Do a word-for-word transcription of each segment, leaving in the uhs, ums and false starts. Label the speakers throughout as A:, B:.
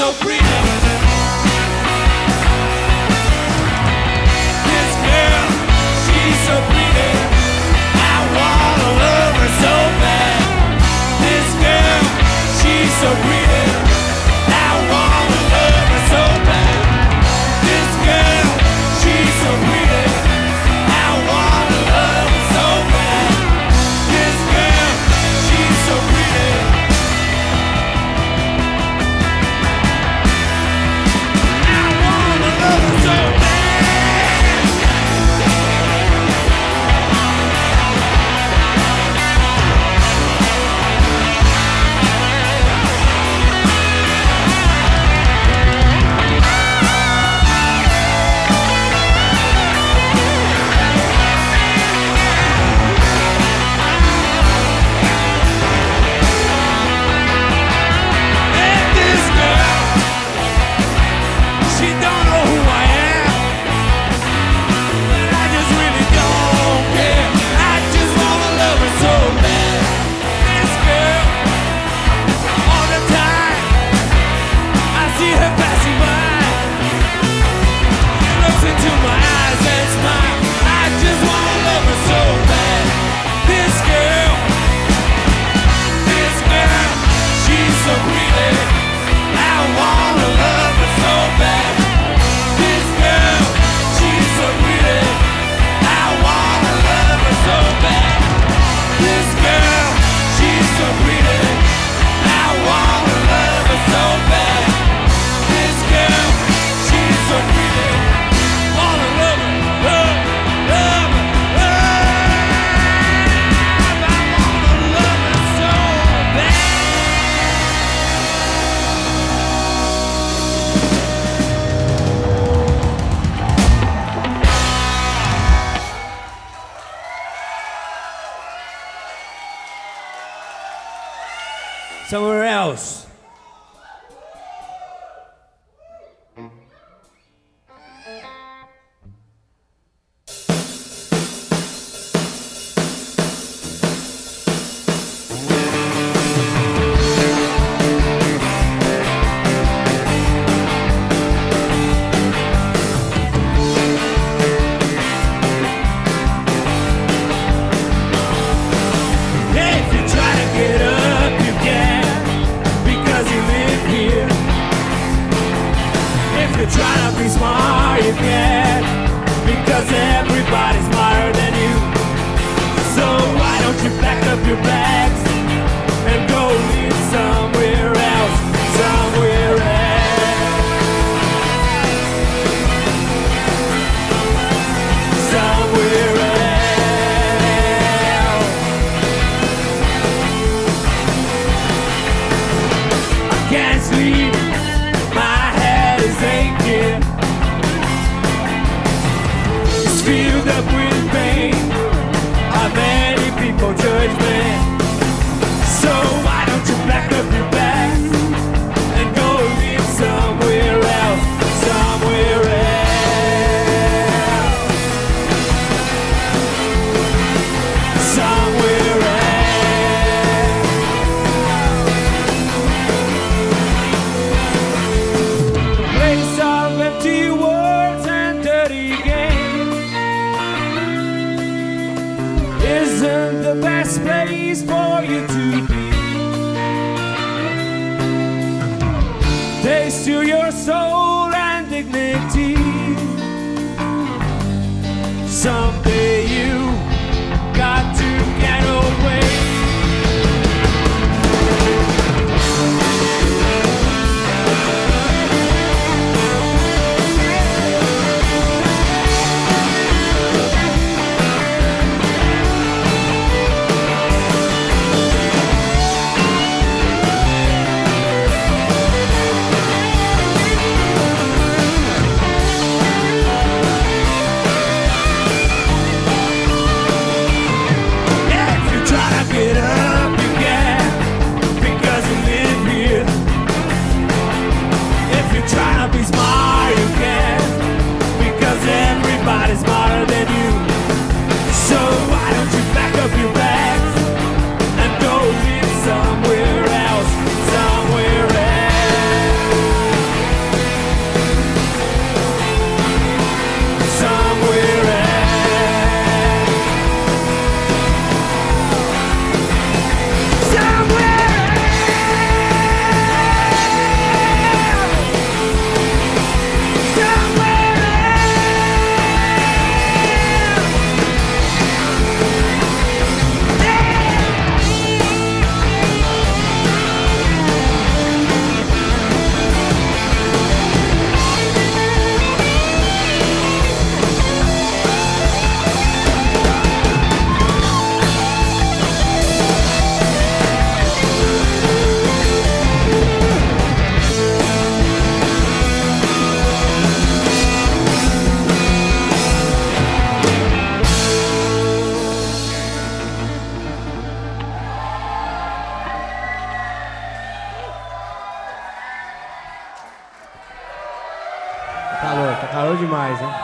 A: so pretty. This girl, she's so pretty. I wanna love her so bad. This girl, she's so pretty. I wanna love her so bad. This girl, she's so pretty. I wanna love her so bad. This girl, she's so pretty. I wanna love her so bad. And this girl, she don't know who I am, but I just really don't care. I just wanna love her so bad. This girl, all the time I see her passing by. She looks into my eyes and smiles. I just wanna love her so bad. This girl, this girl, she's so pretty. I wanna love her so bad. This girl, she's so pretty. I wanna love her so bad. This girl, she's so pretty. I wanna love her so bad. This girl, she's so pretty. Wanna love her, love, love her, love. I wanna love her so bad. Somewhere else. If you try to get up, you can, because you live here. If you try to be smart, you can, because everybody's smarter than you. So why don't you pack up your bags and go live somewhere else, somewhere else, somewhere else. I can't sleep, my head is aching. It's filled up with pain. How many people judge me? So why don't you pack up your bags and go live somewhere else, somewhere else, somewhere else. Place of empty words and dirty games isn't the best place for you to be. They steal your soul and dignity. Someday you got to get away.
B: demais, né?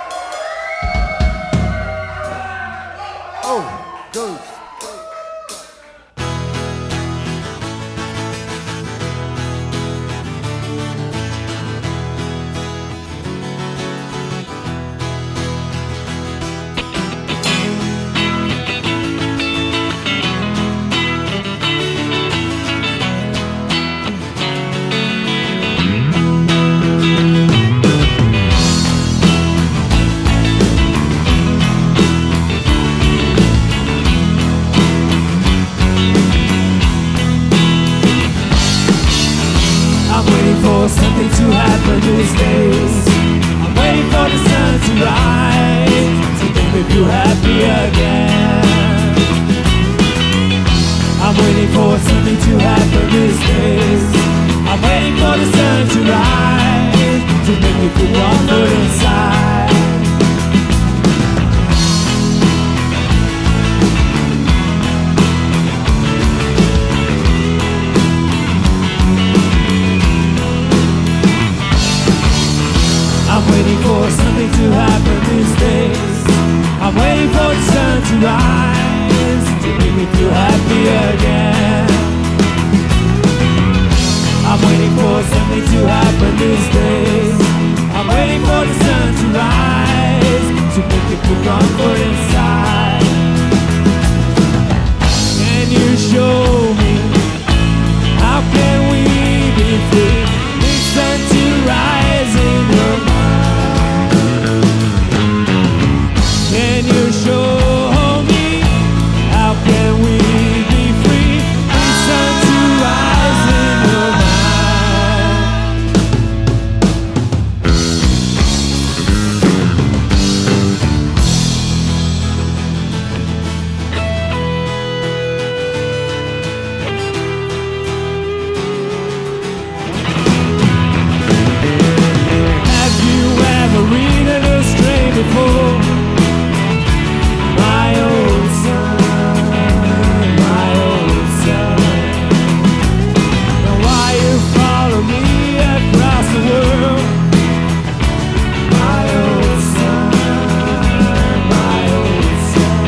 B: Oh, dois.
A: Something to happen these days. I'm waiting for the sun to rise to make me feel happy again. I'm waiting for something to happen these days. I'm waiting for the sun to rise to make me feel comfort inside. I'm waiting for something to happen these days. I'm waiting for the sun to rise to make me feel happy again. I'm waiting for something to happen these days. I'm waiting for the sun to rise to make me feel comfort inside. Can you show me how can we be free? Need sun to rise in your mind. Can you show me how can we be free? Need sun to rise in your Have you ever read a stray before? My old son, my old son. Now why you follow me across the world? My old son, my old son.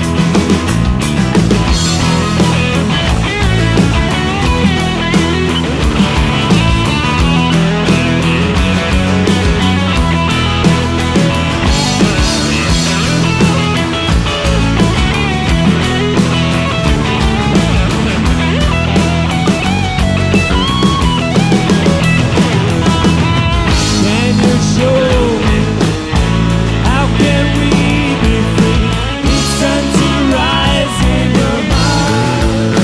A: Can you show me how can we be free? Need sun to rise in your mind.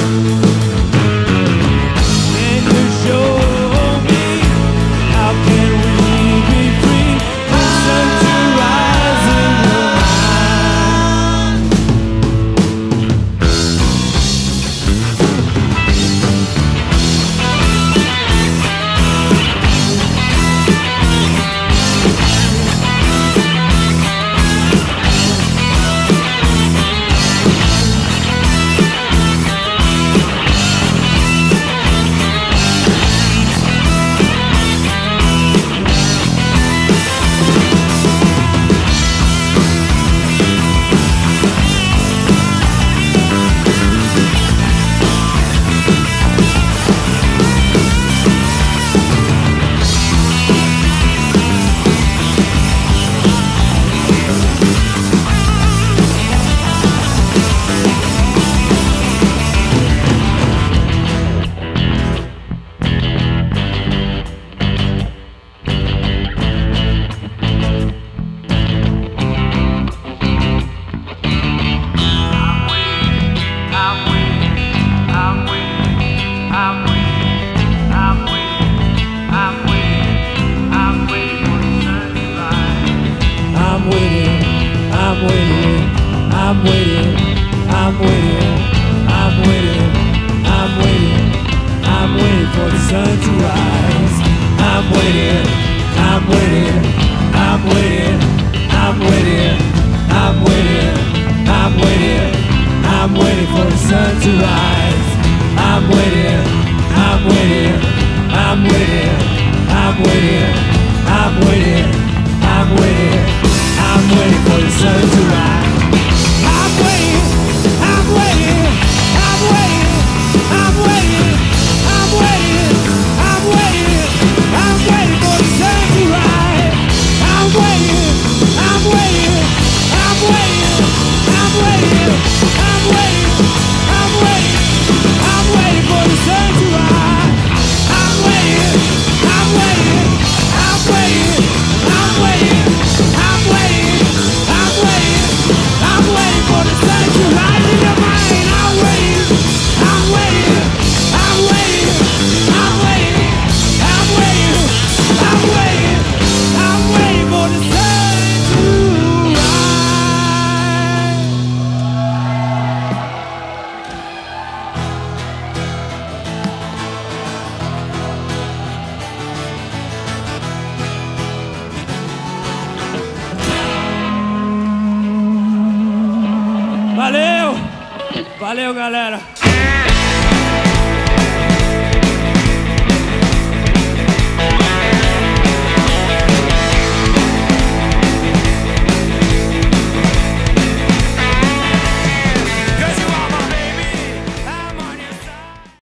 A: Can you show me how can we be free? Need sun to rise in your mind. I'm waiting, I'm waiting, I'm waiting, I'm waiting, I'm waiting, I'm waiting, I'm waiting for the sun to rise. I'm waiting, I'm waiting, I'm waiting, I'm waiting, I'm waiting, I'm waiting, I'm waiting for the sun to rise. I'm waiting, I'm waiting, I'm waiting, I'm waiting, I'm waiting, I'm waiting. Valeu, galera.